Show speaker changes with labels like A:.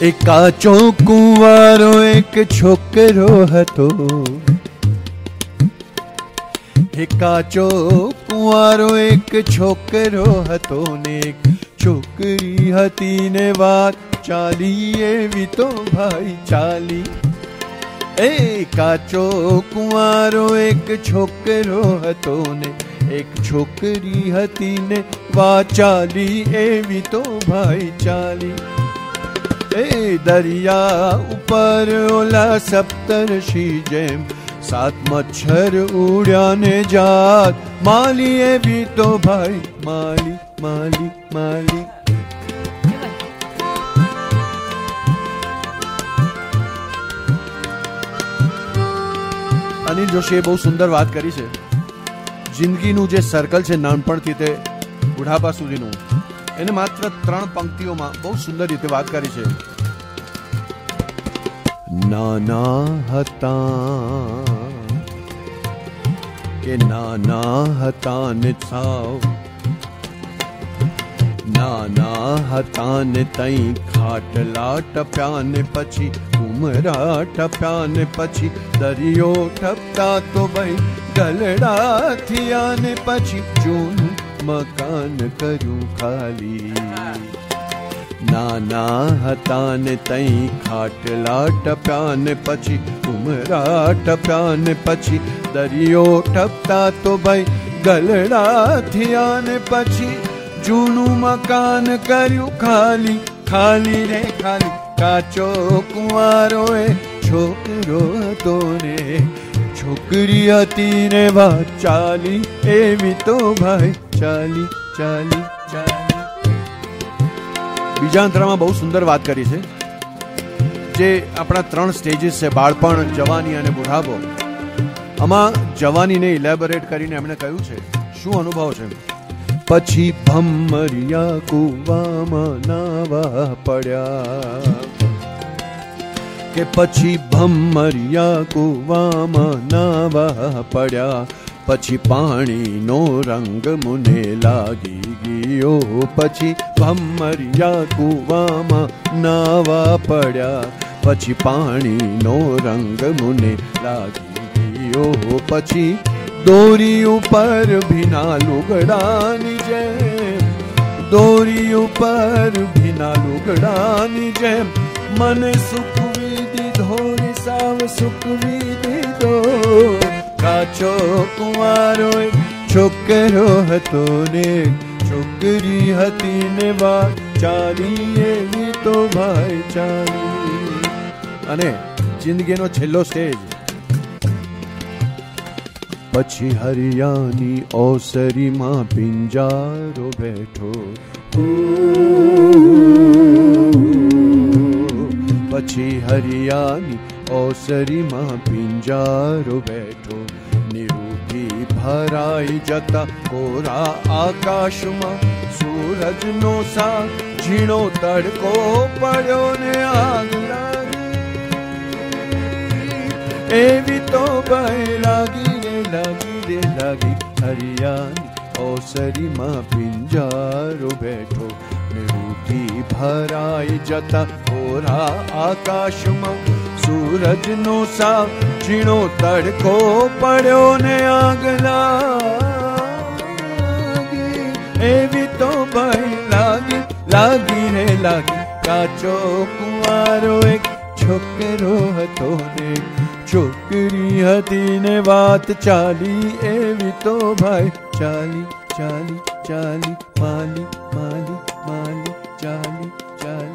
A: એક કાચો કુંવારો એક છોકરો હતો, એક કાચો કુંવારો એક છોકરો હતો ને એક છોકરી હતી ને વાત ચાલી એવી તો ભાઈ ચાલી. એ કાચો કુંવારો એક છોકરો હતો ને એક છોકરી હતી ને વાત ચાલી એવી તો ભાઈ ચાલી. એ દરિયા ઉપર ઓલા સપ્તર્ષિ જેમ સાત મચ્છર ઉડ્યા ને જાત માલી એવી તો ભાઈ માલી માલી માલી. અનિલ જોશીએ બહુ સુંદર વાત કરી છે. જિંદગીનું જે સર્કલ છે નાનપણથી તે બુઢાપા સુધીનું, એને માત્ર 3 પંક્તિઓમાં બહુ સુંદર રીતે વાત કરી છે. નાના હતા કે નાના હતા ને સાવ નાના હતા ને તઈ ખાટલા ટપ્યા ને પછી ઉમરા ટપ્યા ને પછી દરિયો ટપતા તો ભાઈ ગલડા થયા ને પછી જૂનું મકાન કર્યું ખાલી. નાના હતા ને તઈ ખાટલા ટપ્યા ને પછી ઉમરા ટપ્યા ને પછી દરિયો ટપતા તો ભાઈ ગલડા થયા ને પછી જૂનું મકાન કર્યું ખાલી. ખાલી રે ખાલી. કાચો કુંવારો એ છોકરો હતો ને છોકરી હતી ને વાત ચાલી એવી તો ભાઈ ચાલી ચાલી ચાલી. બીજા અંતરામાં બહુ સુંદર વાત કરી છે. જે આપણા 3 સ્ટેજીસ છે, બાળપણ, જવાની અને બુઢાપો. આમાં જવાનીને ઇલેબોરેટ કરીને એમણે કહ્યું છે, શું અનુભવ છે. પછી ભમરિયા કુવામાં નાવા પડ્યા કે પછી ભમરિયા કુવામાં નાવા પડ્યા પછી પાણીનો રંગ મુને લાગી ગયો. પછી ભમરિયા કુવામાં નાવા પડ્યા પછી પાણીનો રંગ મુને લાગી ગયો. પછી દોરી ઉપર ભીના લુગડાની જેમ દોરી ઉપર ભીના લુગડાની જેમ મને સૂકવી દીધો ને સાવ સૂકવી દીધો. કાચો કુંવારો છોકરો હતો ને છોકરી હતી ને વાત ચાલી એવી તો ભાઈ ચાલી. અને જિંદગીનો છેલ્લો સ્ટેજ. પછી હરિયાની ઓસરીમાં પિંજારો બેઠો. પછી હરિયાની ઓસરીમાં પિંજારો બેઠો. નિરૂપી ભરાઈ જતા કોરા આકાશમાં સૂરજનો સા ઝીણો તડકો પડ્યો ને આગ લાગી એવી તો ભાઈ લાગી લાગી રે લાગી. હરિયાની ઓસરીમાં પિંજારો બેઠો. નિરૂપી ભરાઈ જતા કોરા આકાશમાં સૂરજનો સા ઝીણો તડકો પડ્યો ને આગ લાગી એવી તો ભાઈ લાગી લાગી રે લાગી. કાચો કુંવારો એક છોકરો હતો ને છોકરી હતી ને વાત ચાલી એવી તો ભાઈ ચાલી ચાલી ચાલી માલી માલી માલી ચાલી ચાલી.